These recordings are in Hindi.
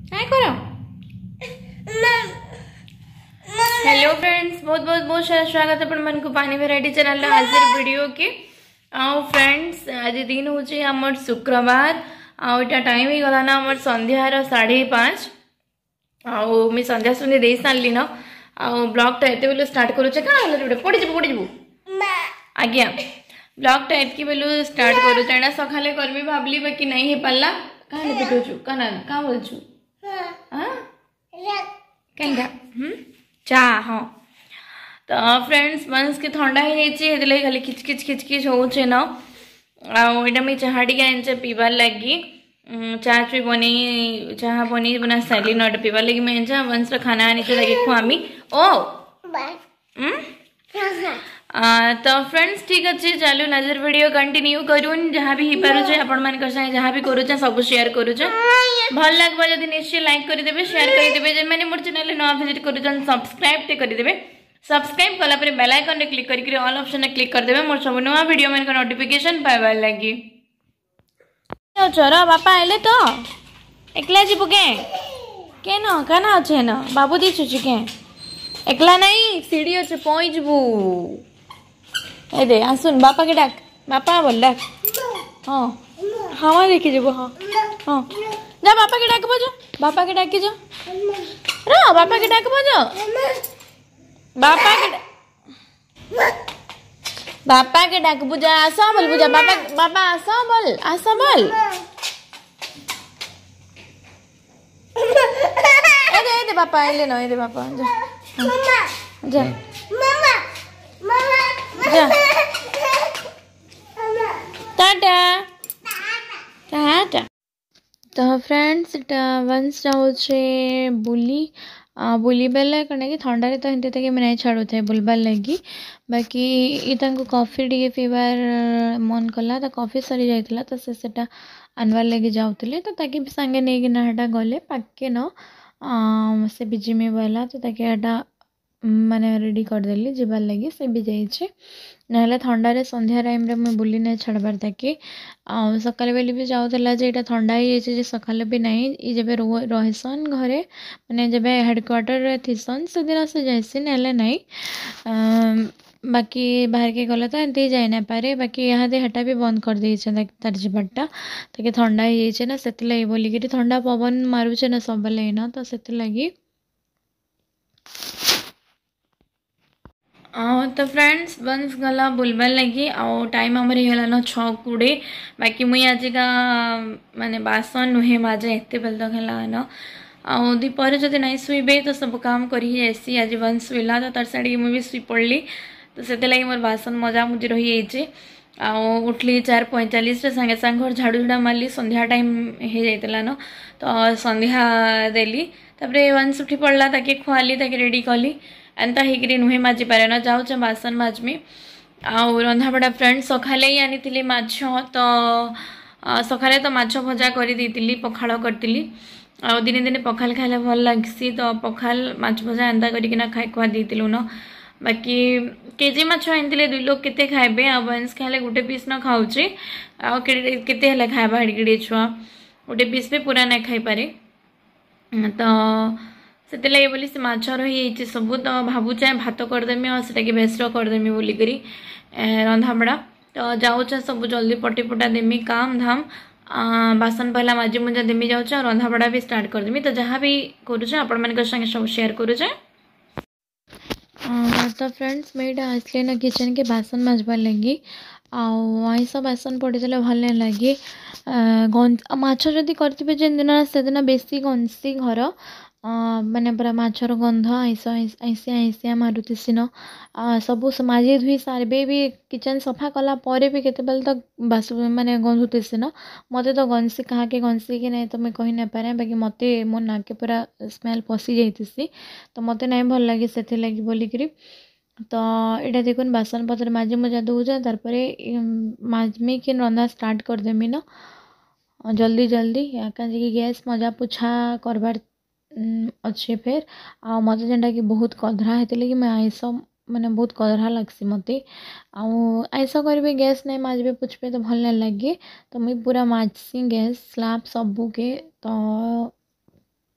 हाय करो। हेलो फ्रेंड्स, बहुत बहुत बहुत सारा स्वागत है मन को पानी वेराइटी चैनल आज वीडियो के। आओ फ्रेंड्स, आज दिन हूँ आमर शुक्रवार। आटा टाइम ही गला ना आमर संध्यार 5:30। आउ मुझे संध्या सुनी दे सारे न ब्लॉग टा एत बेलू स्टार्ट करुचे क्या पड़ी जीवु आज्ञा ब्लॉग टा एतकी बेलू स्टार्ट करुचे ना सकाले करमी भावली बाकी नहीं हो पाला। कहाँ पिटुचु क्या बोलचु कहीं चा हाँ। तो फ्रेंड्स वंश के थंडा हो जाए खाली खिचकिच खिचकिच होचे न आटा मुझे चाह टी आनी पीबार लगी चाह चुई बन चाह बन बना सारी नटा पीबार लगी मुझे वंश खाना आनी लगे खुआमी ओ तो फ्रेंड्स ठीक अच्छे चलो नजर वीडियो कंटिन्यू करूँ जहाँ भी हो पारे आपण मान जहाँ भी करुचे सब शेयर करुचे भल लगे जब निश्चय लाइक करदे शेयर करदे जब मैंने मोर चैनल नवा विजिट कर सब्सक्राइब करदे सब्सक्राइब कला बेल आइकन रे क्लिक करके ऑल ऑप्शन रे क्लिक करदे मोर सब नवा वीडियो मान नोटिफिकेशन पाइबार लगी। चोर बापा आइले तो एकला जीवु के न काना अच्छे न बाबू दी छुची के एकला नहीं सीढ़ी अच्छे पहुँचबू ए दे आसुन बापा के डाक बापा बोल डाक हाँ हाँ देखी जीवु हाँ हाँ जा बापा के डाक बजो बापा के डाकी जो रो बापा के डाक बजो बापा के डाक बुझा आसा बोल बुझा बापा बापा आसा बोल ए दे बापा आइले न ए दे बापा जा जा टाटा टाटा। तो फ्रेंड्स वंश जाऊे बुली बुली बेले कण कि थंडारे तो एमती तक नहीं छाड़ू थे बुलबार लगी बाकी ये कॉफी टी पीबार मन कला तो कॉफी सरी जाइला तो सेटा आनबार लगे जाऊे तो ताकि सांगे नहीं कि गले पाके न से भी जिमी बोला तो ताकि माने रेडी करदेली जीवार लगी से भी जाइए ना थंडारे संध्या टाइम रे मुझे बुली नहीं छाड़बार ताकि सकाल बेले भी जाऊला ये थंडा ही जाइए सकाल भी नहीं जब रहसन घरे मैंने जब हेडक्वार्टर थीसन से दिन से जाइसी ना नहीं बाकी बाहर के गले तो एमती जाई ना पारे बाकी यहाँ हेटा भी बंद कर दे तार जीवारटा ताकि थंडा ही जाइए ना से बोलिकी थंडा पवन मारुचे ना सब ना तो से लगी तो फ्रेंड्स वंश गला बुलबार लगी टाइम आमर होगा न 6:20 बाकी मुई आज का माने बासन नुहे माजे एत बेल तक है न दीपर जब नहीं शुवे तो सब काम करी आज वंश शुला तो तार साड़ी मुझे शुई पड़ी तो से लगी मोर बासन मजा मुझे रही उठली 4:45 सांगे सांग घर झाड़ू झुड़ा मारली संध्या टाइम हो जाता न तो संध्या देली तापर वंश उठी पड़ला ताकि खुआली ताकि रेडी कली एंता होकर नुहे माजी पारे न जाऊे बासन माजमी आउ रंधाबड़ा फ्रेंड सकाले ही आनी माछ तो सकाले तो माछ भजा कर पखाल करी आ दिने दिने पखाल खाइले भल लगसी तो पखाल माछ भजा एंता करना खाई खुआ देलु न बाकी केजी माछ आनी 2 लोग केते खाइबे आ वंश खाइले गोटे पीस न खाऊे आते खाइबा हेड़े छुआ गोटे पीस भी पूरा नहीं खाई पारे तो से लगे बोली से माछ रही सब तो भावुचे भात करदेमी और से बेसर करदेमी बोलिकी रंधाबड़ा तो जाऊे सब जल्दी पटी पुटा देमी काम धाम बासन पहला माजी मुजा देमी जाऊे और रंधाबड़ा भी स्टार्ट करदेमी तो जहाँ भी करुचे आपण मान संगे सब शेयर करुचे। तो फ्रेंड्स मैं यहाँ आसली ना किचन के बासन माजबार लगी आईस बासन पड़ी भल नहीं लगे माछ जदि करेंगे जेन दिन से दिन बेसी गंसी घर माने पूरा माछर गंध आईस आईसिया आईसिया मारुतीसी न सब माजी धुई सारे भी किचन सफा कला परे भी केते बेल तक बास माने गंधुतीसी न मते तो गंसी कहा के गंसी कि नहीं तो मैं कही नहीं पारे बाकी मते मो नाके पूरा स्मेल पशि जाइतिसी तो मते नहीं भल लगे से लगी बोलिकी तो यहाँ देखुन बासन पत्र माजी मुजा दूजे तारपरे माजमी कि रंधा स्टार्ट करदेमी न जल्दी जल्दी कहीं गैस मजा पोछा करबार अच्छे फिर मत जेनटा कि बहुत कधरा होते कि मैं आईस मैंने बहुत कधरा लगसी मत आईस करेंगे गैस नहीं माजबे पुछबे तो भल नहीं लगे तो मुई पूरा माजसी गैस स्लाब सबू के तो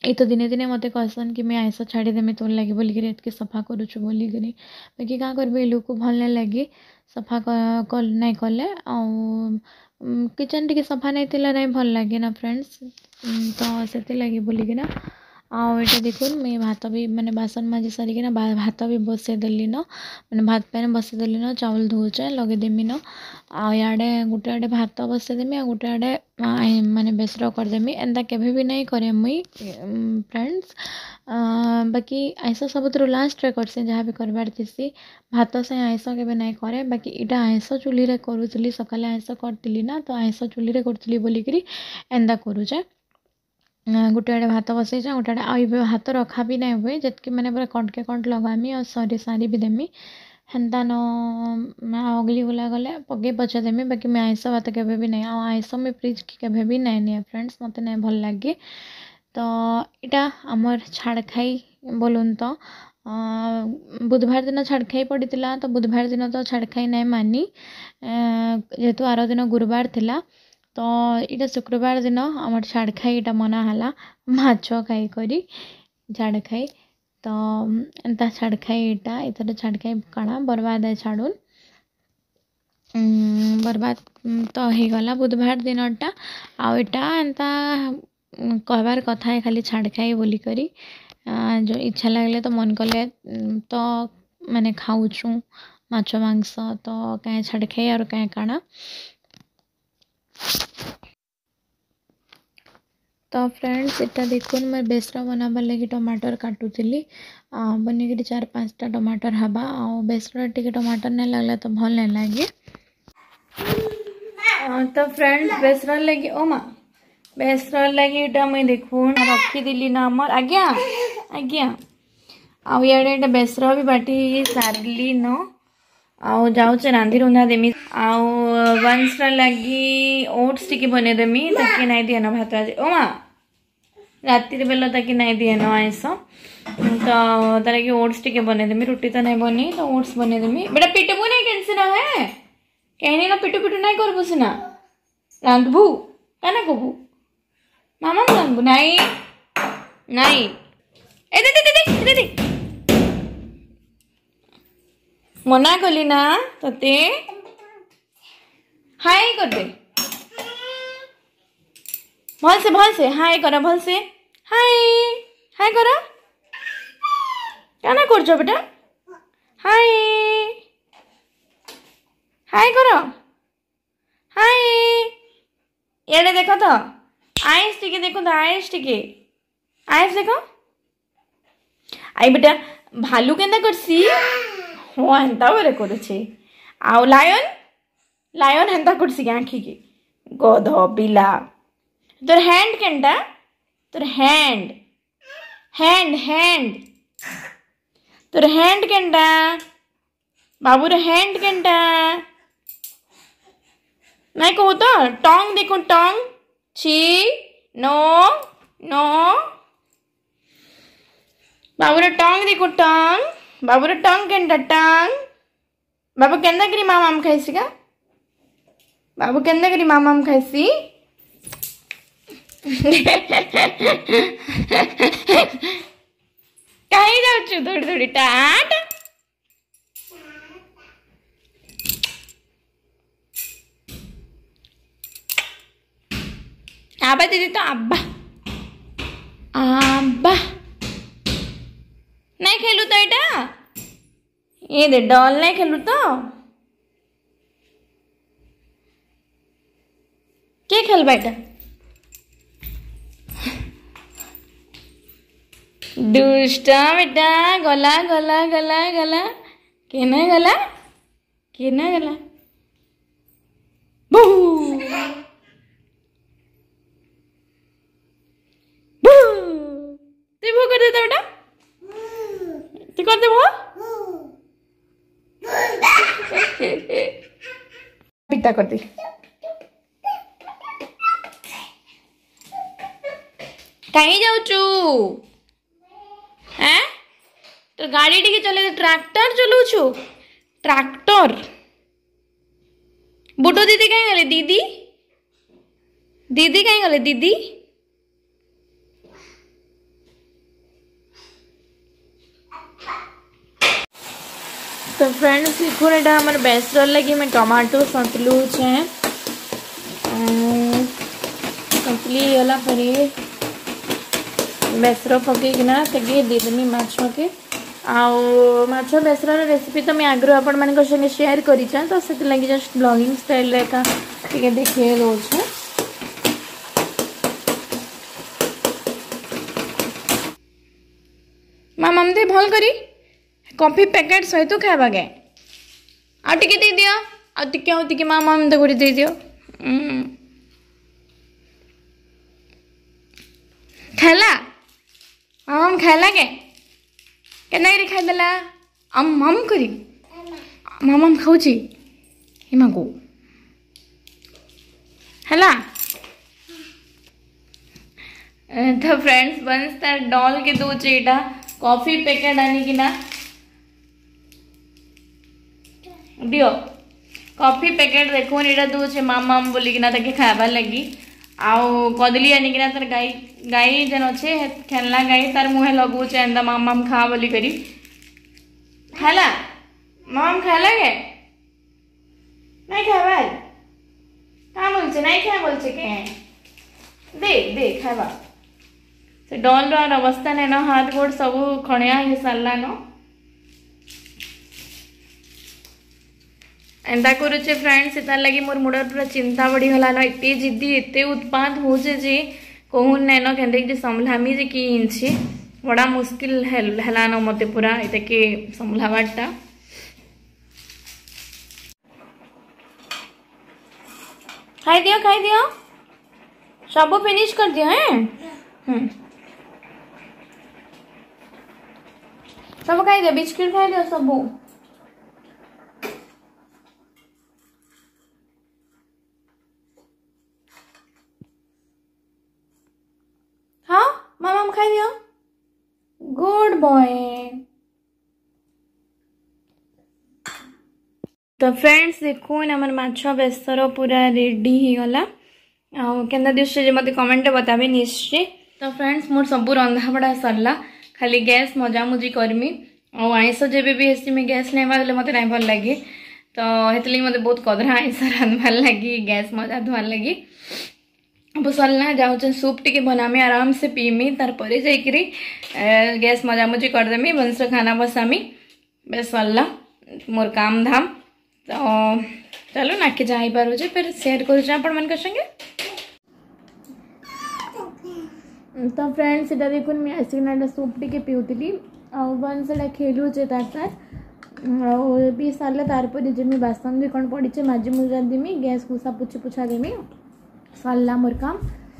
ये तो दिने दिने मत कहसन कि मैं आइस छाड़देमी तोर लगे बोलिक एतके सफा करुचु बोलिक बाकी क्या करी लोक भल नहीं लगे सफा नहीं कले किचन टी सफा नहीं थिला नहीं भल लगे ना फ्रेंड्स तो से लगे बोलिकिना आटा देखो मैं भात भी माने बासन माजी सारिकिना भात भी बसईदेली न मैंने भात पैन बसईदेली न चावल धोचे लगेदेमी न आड़े गोटे आड़े भात बसईदेमी आ गोटे आड़े माने बेसर करदेमी एंता केवे भी नहीं करे मुई फ्रेंड्स बाकी आइस सब लास्ट रे करसी जहाँ भी करबार थी भात से आइस केवे नहीं करे बाकी इटा आइस चूल्ही रे करूली सकाले आइस करती ना तो आइस चूल्ही रे करूली बोलिकी एंता करूचे गोटे आड़े भात बसई गोटे आड़े आई भात रखा भी नहीं हुए जितकी मैंने पूरा कंटके कंट लगामी और सारी भी देमी हेन्ता न अगली गुला गले पगे पचा देमी बाकी मैं आइस भात केवे भी नहीं आइस में फ्रिज की केवे भी नहीं निए फ्रेंड्स मत नहीं भल लगे तो इटा आमर छाड़ खाई बोलून तो बुधवार दिन छाड़ खाई पड़ा तो बुधवार दिन तो छाड़ खाई नहीं मानी जेहेतु आर दिन गुरुवार थिला तो इटा शुक्रवार दिन आम छाड़ खाई इटा मना हला माछ खाई करी छाड़ खाई तो एंता छाड़ खाई इटा इतर छाड़ खाई काଣା बर्बाद है छाड़ून बर्बाद तो हो गला बुधवार दिनटा आटा एंता कहबार कथा है खाली छाड़ खाई बोली करी जो इच्छा लगले तो मन कले तो मैंने खाऊचु माछ मांस तो क्या छाड़ खाई और क्या काଣା तो फ्रेंड्स इटा देखो मैं बेसर बनाबार लगी टमाटर काटुली बनिकी 4-5टा टमाटर हवा आ बेसर टी टमाटर नहीं लगला तो भल नहीं लगे तो फ्रेंड्स बेसर लगी ओ माँ बेसर लगी इटा मुई देखो रखीदी ना आमर आज्ञा आज्ञा आड़े बेसर भी बाटी सारली न आउ जाऊचे रांधि रुंधा देमी आउ वंश लगी ओट्स टी बनेदेमी ताकि नहीं दिए न भात आज ओ माँ राति बेला ताकि नहीं दिए न आइस तो तार कि ओट्स टी बनेदेमी रुटी तो नहीं बनी तो ओट्स बनेदेमी बेटा पिटबू नहीं कैसे ना है कहीं ना पिटू पिटू नहीं करबू सीना रांधबू क्या कहबू मामा रांधबू नहीं नहीं ए दे दे दे दे दे मना कली ना तते हाय कर दे भल से हाय कर भल से हाय हाय कर क्या ना कर बेटा हाय हाय कर हाय ये देखो तो आइस टिके देखो तो आइस टिके आइस देखो आई बेटा भालू केंदा करसी हाँ हेन्ता बरे करुचे आउ लायन लायन हेन्ता करसी आँखी के गध पिला तोर हैंड केनटा तोर हैंड हैंड हैंड तोर हैंड केनटा बाबूर हैंड केनटा नहीं कहू तो टंग देखो टंग छी नो नो बाबूर टंग देखो टंग बाबूर टंग केनटा टंग बाबू केंदा करी मामाम खाइसी का बाबू केंदा करी मामाम खाइसी कहीं जाऊचु थोड़ी थोड़ी टाट आबा दीदी तो अब्बा अब्बा नहीं खेलू तो एटा ये दे डॉल नहीं खेलू तो के खेल बेटा दुष्टा बेटा गला गला गला गला केना गला केना गला बू बू तू वो कर देता बेटा तू कर दे वो पिट्टा कर दी कहीं जाऊचु हैं तो गाड़ी टी चले ट्रैक्टर चलाऊछु ट्रैक्टर बुटो दीदी कहीं गले दीदी दीदी कहीं गले दीदी तो फ्रेंड्स देखो यहाँ हमारे बेसर लगी मैं टमाटो सतलू छे सतली गला पर बेसर पकईकिना देदेमी माछ के आउ माछ बेसर रेसिपी तो मैं आगु आपण मान संगे शेयर करें तो से लगी जस्ट ब्लॉगिंग स्टाइल एका देखे दौचे मामा दे भल करी कॉफी पैकेट सहित खावा गे आगे दे दियो आगे मामा गोटे दे दियो खाला मामा खाला के केनारी खाईदेला अम करी मामा खाऊची हिमा को है तो फ्रेंड्स बंस तार डॉल के दूचे इटा कॉफी पैकेट आनिकिना दियो कॉफी पैकेट देखो इटा दूचे मामा बोलिकिना ताके खाइबार लगी आउ कदली आनिकिना तार गाई गाई जन अच्छे खेलना गाई तार मुहे लगुचे एंदा मामा खा बोली करी खाला मामा खाला के नहीं खाइबार क्या बोलছে नहीं क्या बोलছে के दे दे खाइबा से डॉल रो अवस्था ने न हाथ गोड़ सब खणिया हो सारा न एंता करुचे फ्रेंड्स इतार लगी मोर मुड़ पूरा चिंता बढ़ी गला न एते जिद्दी एते उत्पात होचे जे कहून ने न केंदे जे संभलामी जे की इंछे बड़ा मुश्किल हैला न मते पूरा एते के संभलावाटा खाई दियो सब फिनिश कर दियो हैं सब खाई दियो बिस्किट खाई दियो सब हाँ मामा खाई दियो गुड बॉय तो फ्रेंड्स देखो आम माछ बेसर पूरा रेडी हो गला केन्दा दिशे मत कमेंट बताबे निश्चय तो फ्रेंड्स मोर सब रंधा बड़ा सरला खाली गैस मजामुजी करमी और आइस जब भी हेसी में गैस नहीं मारे मत नहीं भल लगे तो हेतली मत बहुत कदरा आइस रांधवार लगी गैस मजा धोवार लगी अब सरला जाऊँ सूप टी बनामी आराम से पीमी तार पर जाकरी गैस मजामुजी करदेमी बंश खाना बसामी बस सरला मोर काम धाम तो चलो ना के जाई पारो जे फिर शेयर करूँ आपण मन संगे तो फ्रेंड्स इटा देखुन मैं आसिक सूप टी पीउली आन से खेलुचे तार पी सारे तारपर जमी बासन भी कौन पड़ी माजी मुजा देमी गैस पुछा पुछी पुछा देमी सरला मोर काम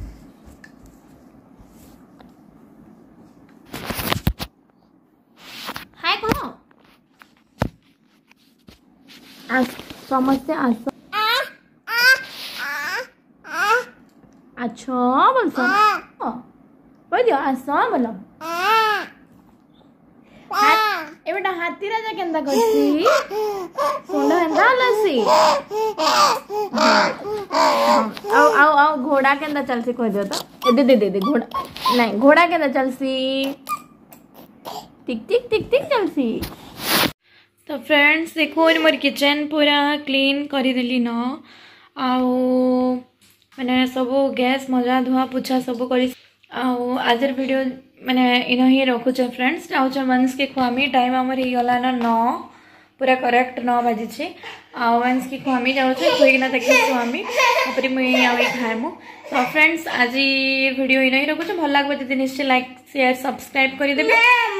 हाय कहो समस्या आस अच्छा बोल दियो आस बोल एबेटा हाथी राजा केंदा करसी सोंडा एंदा लसी आओ आओ आओ घोड़ा केंदा चलसी कह दियो तो दे दे दे दे घोड़ा नहीं घोड़ा केंदा चलसी टिक टिक टिक टिक चलसी तो फ्रेंड्स देखो मोर किचन पूरा क्लीन करदेली न आओ मैंने सब गैस मजा धुआ पुछा सब कर आज वीडियो मैंने इन ही रखुचे फ्रेंड्स जाऊँ वंश के खुआमी टाइम आमर होगला ना 9 पूरा करेक्ट 9 बाजी वंश की खुआमी जाऊँ खुईना तक खुआमी तापर मुझे खाएमु तो फ्रेंड्स आज वीडियो इन ही रखुचे भल लगे जब निश्चय लाइक शेयर सब्सक्राइब करदेवे